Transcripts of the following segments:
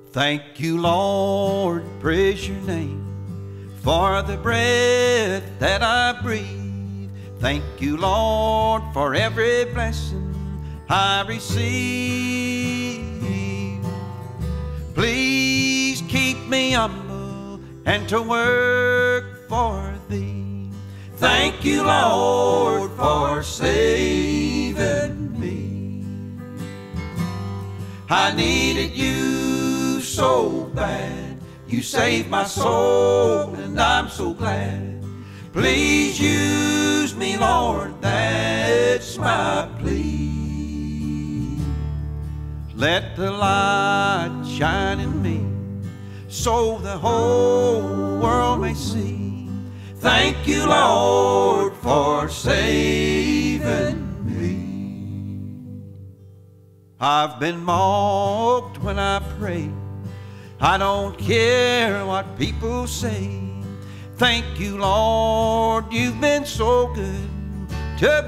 Thank you, Lord, praise your name for the breath that I breathe. Thank you, Lord, for every blessing I receive. Please keep me humble and to work for thee. Thank you, Lord, for saving me. I needed you so bad. You saved my soul, and I'm so glad. Please use me, Lord, that's my plea. Let the light shine in me so the whole world may see. Thank you, Lord, for saving me. I've been mocked when I pray. I don't care what people say. Thank you, Lord, you've been so good to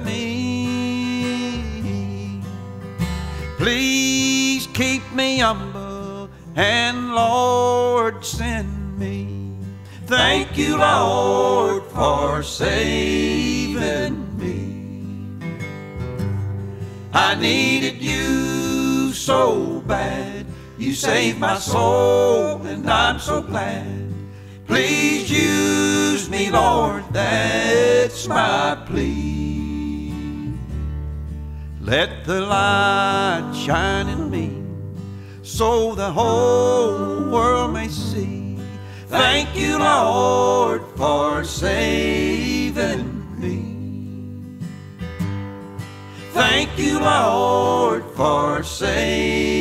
me. Please keep me humble and, Lord, send me. Thank you, Lord, for saving me. I needed you so bad. You saved my soul, and I'm so glad. Please use me, Lord, that's my plea. Let the light shine in me so the whole world may see. Thank you, Lord, for saving me. Thank you, Lord, for saving me.